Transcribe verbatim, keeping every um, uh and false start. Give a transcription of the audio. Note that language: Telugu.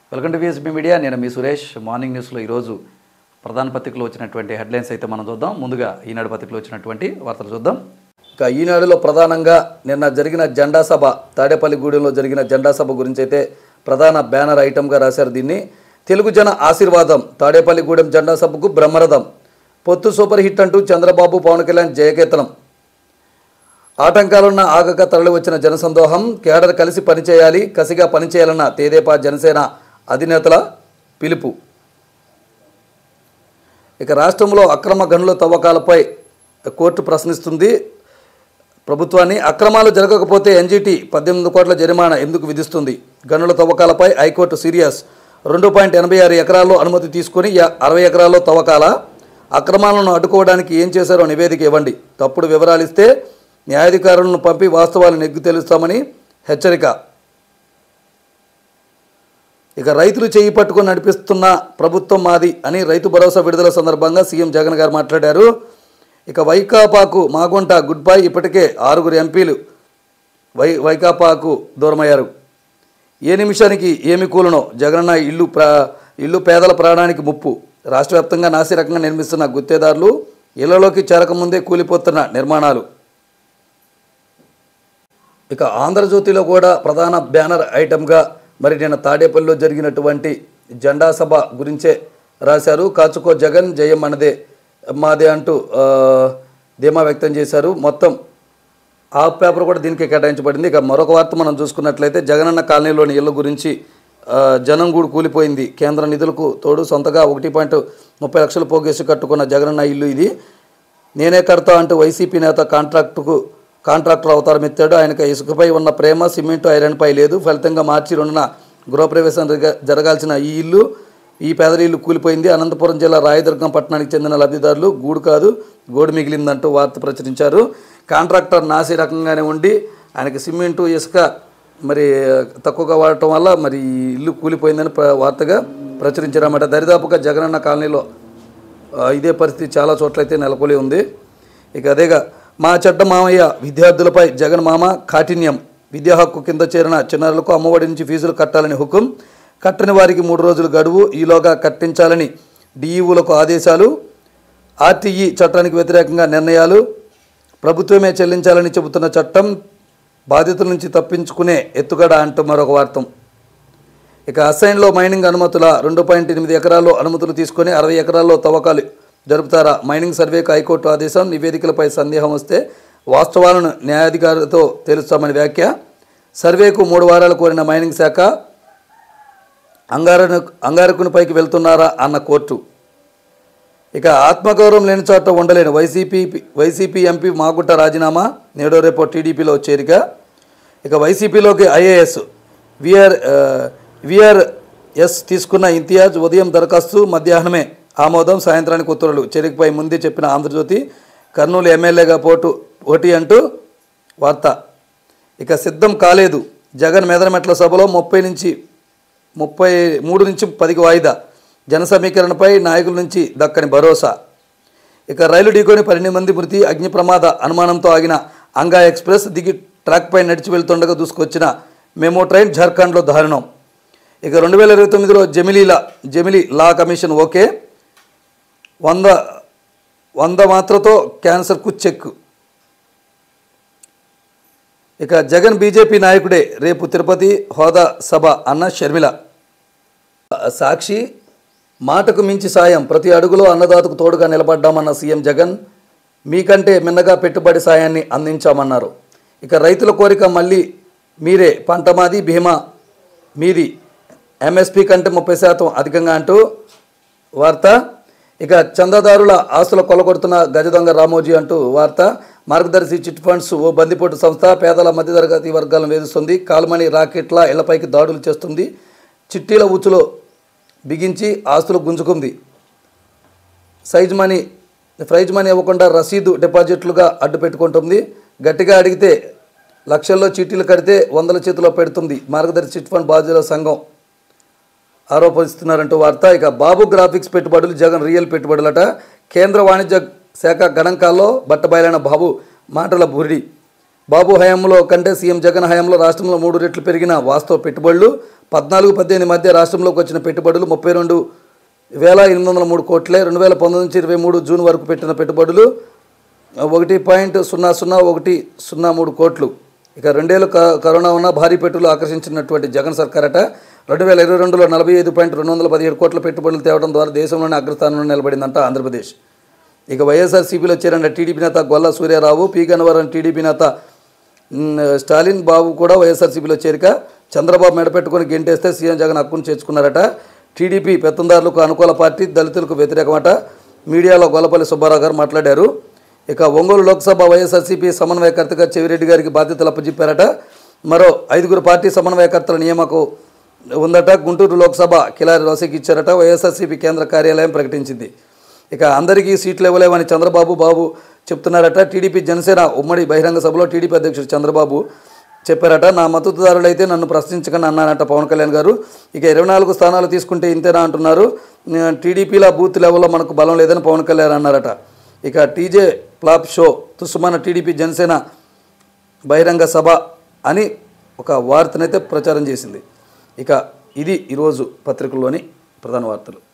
Welcome to విఎస్బీ media. నేను మీ సురేష్. మార్నింగ్ న్యూస్లో ఈరోజు ప్రధాన పత్రికలో వచ్చినటువంటి హెడ్లైన్స్ అయితే మనం చూద్దాం. ముందుగా ఈనాడు పత్రికలో వచ్చినటువంటి వార్తలు చూద్దాం. ఇక ఈనాడులో ప్రధానంగా నిన్న జరిగిన జెండా సభ, తాడేపల్లిగూడెంలో జరిగిన జెండా సభ గురించి అయితే ప్రధాన బ్యానర్ ఐటమ్గా రాశారు. దీన్ని తెలుగు జన ఆశీర్వాదం, తాడేపల్లిగూడెం జెండా సభకు బ్రహ్మరథం, పొత్తు సూపర్ హిట్ అంటూ చంద్రబాబు పవన్ కళ్యాణ్ జయకేతనం, ఆటంకాలున్న ఆగక తరలి వచ్చిన జనసందోహం, కేడర్ కలిసి పనిచేయాలి, కసిగా పనిచేయాలన్న తెదేపా జనసేన అధినేతల పిలుపు. ఇక రాష్ట్రంలో అక్రమ గనుల తవ్వకాలపై కోర్టు ప్రశ్నిస్తుంది ప్రభుత్వాన్ని. అక్రమాలు జరగకపోతే ఎన్జీటీ పద్దెనిమిది కోట్ల జరిమానా ఎందుకు విధిస్తుంది? గనుల తవ్వకాలపై హైకోర్టు సీరియస్. రెండు పాయింట్ ఎనభై ఆరు ఎకరాల్లో అనుమతి తీసుకుని అరవై ఎకరాల్లో తవ్వకాల అక్రమాలను అడ్డుకోవడానికి ఏం చేశారో నివేదిక ఇవ్వండి. తప్పుడు వివరాలు ఇస్తే న్యాయాధికారులను పంపి వాస్తవాలు నెగ్గు తెలుస్తామని హెచ్చరిక. ఇక రైతులు చేయి పట్టుకొని నడిపిస్తున్న ప్రభుత్వం మాది అని రైతు భరోసా విడుదల సందర్భంగా సీఎం జగన్ గారు మాట్లాడారు. ఇక వైకాపాకు మాగుంట గుడ్ బై. ఇప్పటికే ఆరుగురు ఎంపీలు వై వైకాపాకు దూరమయ్యారు. ఏ నిమిషానికి ఏమి కూలనో జగనన్న ఇల్లు ప్రా ఇల్లు పేదల ప్రాణానికి ముప్పు. రాష్ట్ర వ్యాప్తంగా నాసిరకంగా నిర్మిస్తున్న గుత్తేదారులు, ఇళ్లలోకి చేరకముందే కూలిపోతున్న నిర్మాణాలు. ఇక ఆంధ్రజ్యోతిలో కూడా ప్రధాన బ్యానర్ ఐటమ్గా మరి నిన్న తాడేపల్లిలో జరిగినటువంటి జెండా సభ గురించే రాశారు. కాచుకో జగన్, జయం మనదే మాదే అంటూ ధీమా వ్యక్తం చేశారు. మొత్తం ఆ పేపర్ కూడా దీనికి కేటాయించబడింది. ఇక మరొక వార్త మనం చూసుకున్నట్లయితే జగనన్న కాలనీలోని ఇళ్ల గురించి జనం గూడు కూలిపోయింది. కేంద్ర నిధులకు తోడు సొంతగా ఒకటి పాయింట్ ముప్పై లక్షలు పోగేసి కట్టుకున్న జగనన్న ఇల్లు ఇది. నేనే కడతా అంటూ వైసీపీ నేత కాంట్రాక్టుకు కాంట్రాక్టర్ అవతారం ఎత్తాడు. ఆయనకు ఇసుకపై ఉన్న ప్రేమ సిమెంటు ఐరన్పై లేదు. ఫలితంగా మార్చి రెండున గృహప్రవేశం జరగాల్సిన ఈ ఇల్లు, ఈ పేదల ఇల్లు కూలిపోయింది. అనంతపురం జిల్లా రాయదుర్గం పట్టణానికి చెందిన లబ్ధిదారులు గూడు కాదు గోడు మిగిలిందంటూ వార్త ప్రచురించారు. కాంట్రాక్టర్ నాసి రకంగానే ఉండి ఆయనకి సిమెంటు ఇసుక మరి తక్కువగా వాడటం వల్ల మరి ఇల్లు కూలిపోయిందని వార్తగా ప్రచురించారన్నమాట. దరిదాపుగా జగనన్న కాలనీలో ఇదే పరిస్థితి చాలా చోట్లయితే నెలకొలి ఉంది. ఇక అదేగా మా చెడ్డ మామయ్య విద్యార్థులపై జగన్ మామ కాఠిన్యం. విద్యా హక్కు కింద చేరిన చిన్నారులకు అమ్మఒడి నుంచి ఫీజులు కట్టాలని హుకుం. కట్టని వారికి మూడు రోజులు గడువు, ఈలోగా కట్టించాలని డిఈఓలకు ఆదేశాలు. ఆర్టీఈ చట్టానికి వ్యతిరేకంగా నిర్ణయాలు. ప్రభుత్వమే చెల్లించాలని చెబుతున్న చట్టం బాధితుల నుంచి తప్పించుకునే ఎత్తుగడ అంటూ మరొక వార్తం. ఇక అసైన్లో మైనింగ్ అనుమతుల రెండు పాయింట్ ఎనిమిది ఎకరాల్లో అనుమతులు తీసుకొని అరవై ఎకరాల్లో తవ్వకాలు జరుపుతారా? మైనింగ్ సర్వేకు హైకోర్టు ఆదేశం. నివేదికలపై సందేహం వస్తే వాస్తవాలను న్యాయాధికారులతో తెలుస్తామని వ్యాఖ్య. సర్వేకు మూడు వారాలు కోరిన మైనింగ్ శాఖ అంగారను అంగారకుని పైకి వెళ్తున్నారా అన్న కోర్టు. ఇక ఆత్మగౌరవం లేని చోట ఉండలేని వైసీపీ వైసీపీ ఎంపీ మాగుంట రాజీనామా, నేడో రేపో టీడీపీలో చేరిక. ఇక వైసీపీలోకి ఐఏఎస్ విఆర్ విఆర్ఎస్ తీసుకున్న ఇంతియాజ్ ఉదయం దరఖాస్తు, మధ్యాహ్నమే ఆమోదం, సాయంత్రానికి ఉత్తర్వులు. చేరికపై ముందే చెప్పిన ఆంధ్రజ్యోతి. కర్నూలు ఎమ్మెల్యేగా పోటు పోటీ అంటూ వార్త. ఇక సిద్ధం కాలేదు జగన్ మెదనమెట్ల సభలో ముప్పై నుంచి ముప్పై మూడు నుంచి పదికి వాయిదా. జన సమీకరణపై నాయకుల నుంచి దక్కని భరోసా. ఇక రైలు ఢీకొని పన్నెండు మంది మృతి, అగ్ని ప్రమాద అనుమానంతో ఆగిన అంగా ఎక్స్ప్రెస్ దిగి ట్రాక్పై నడిచి వెళ్తుండగా దూసుకొచ్చిన మెమో ట్రైన్ జార్ఖండ్లో దారుణం. ఇక రెండు వేల ఇరవై తొమ్మిదిలో జమిలీలా జమిలీ లా కమిషన్ ఓకే. వంద వంద మాత్రతో క్యాన్సర్కు చెక్. ఇక జగన్ బీజేపీ నాయకుడే, రేపు తిరుపతి హోదా సభ అన్న షర్మిల. సాక్షి మాటకు మించి సాయం, ప్రతి అడుగులో అన్నదాతకు తోడుగా నిలబడ్డామన్న సీఎం జగన్. మీకంటే మిన్నగా పెట్టుబడి సాయాన్ని అందించామన్నారు. ఇక రైతుల కోరిక మళ్ళీ మీరే, పంట మాది బీమా మీది, ఎంఎస్పీ కంటే ముప్పై శాతం అధికంగా అంటూ వార్త. ఇక చందాదారుల ఆస్తుల కొలగొడుతున్న గజ దొంగ రామోజీ అంటూ వార్త. మార్గదర్శి చిట్ ఫండ్స్ ఓ బందిపోటు సంస్థ పేదల మధ్యతరగతి వర్గాలను వేధిస్తుంది. కాల్మనీ రాకెట్ల ఇళ్లపైకి దాడులు చేస్తుంది. చిట్టీల ఉచ్చులో బిగించి ఆస్తులు గుంజుకుంది. సైజ్ మనీ ప్రైజ్ మనీ ఇవ్వకుండా రసీదు డిపాజిట్లుగా అడ్డు పెట్టుకుంటుంది. గట్టిగా అడిగితే లక్షల్లో చీటీలు కడితే వందల చేతిలో పెడుతుంది. మార్గదర్శి చిట్ ఫండ్ బాధ్యుల సంఘం ఆరోపిస్తున్నారంటూ వార్త. ఇక బాబు గ్రాఫిక్స్ పెట్టుబడులు జగన్ రియల్ పెట్టుబడులట. కేంద్ర వాణిజ్య శాఖ గణాంకాల్లో బట్టబయలైన బాబు మాటల బురిడి. బాబు హయాంలో కంటే సీఎం జగన్ హయాంలో రాష్ట్రంలో మూడు రెట్లు పెరిగిన వాస్తవ పెట్టుబడులు. పద్నాలుగు పద్దెనిమిది మధ్య రాష్ట్రంలోకి వచ్చిన పెట్టుబడులు ముప్పై రెండు వేల ఎనిమిది వందల మూడు కోట్లే. రెండు వేల పంతొమ్మిది నుంచి ఇరవై మూడు జూన్ వరకు పెట్టిన పెట్టుబడులు ఒకటి పాయింట్ సున్నా సున్నా ఒకటి సున్నా మూడు కోట్లు. ఇక రెండేళ్ళు కరోనా ఉన్న భారీ పెట్టుబడులు ఆకర్షించినటువంటి జగన్ సర్కార్ అట రెండు వేల ఇరవై రెండులో నలభై ఐదు పాయింట్ రెండు వందల పదిహేడు కోట్ల పెట్టుబడులు తేవడం ద్వారా దేశంలోనే అగ్రస్థానంలో నిలబడిందంట ఆంధ్రప్రదేశ్. ఇక వైఎస్ఆర్సీపీలో చేరిన టీడీపీ నేత గొల్ల సూర్యారావు, పి గన్నవరం టీడీపీ నేత స్టాలిన్ బాబు కూడా వైఎస్ఆర్సీపీలో చేరిక. చంద్రబాబు మెడపెట్టుకుని గెంటేస్తే సీఎం జగన్ హక్కును చేర్చుకున్నారట. టీడీపీ పెత్తందారులకు అనుకూల పార్టీ, దళితులకు వ్యతిరేకమట. మీడియాలో గొల్లపల్లి సుబ్బారావు గారు మాట్లాడారు. ఇక ఒంగోలు లోక్సభ వైఎస్ఆర్సీపీ సమన్వయకర్తగా చెవిరెడ్డి గారికి బాధ్యతలు అప్పచెప్పారట. మరో ఐదుగురు పార్టీ సమన్వయకర్తల నియామకం ఉందట. గుంటూరు లోక్సభ కిలారి రోసకి ఇచ్చారట వైఎస్ఆర్సీపీ కేంద్ర కార్యాలయం ప్రకటించింది. ఇక అందరికీ సీట్లు ఇవ్వలేవని చంద్రబాబు బాబు చెప్తున్నారట. టీడీపీ జనసేన ఉమ్మడి బహిరంగ సభలో టీడీపీ అధ్యక్షుడు చంద్రబాబు చెప్పారట. నా మద్దతుదారులైతే నన్ను ప్రశ్నించకని అన్నారట పవన్ కళ్యాణ్ గారు. ఇక ఇరవై నాలుగు స్థానాలు తీసుకుంటే ఇంతేనా అంటున్నారు. టీడీపీలో బూత్ లెవెల్లో మనకు బలం లేదని పవన్ కళ్యాణ్ అన్నారట. ఇక టీజే ఫ్లాప్ షో తుస్సుమన్న టీడీపీ జనసేన బహిరంగ సభ అని ఒక వార్తనైతే ప్రచారం చేసింది. ఇక ఇది ఈరోజు పత్రికల్లోని ప్రధాన వార్తలు.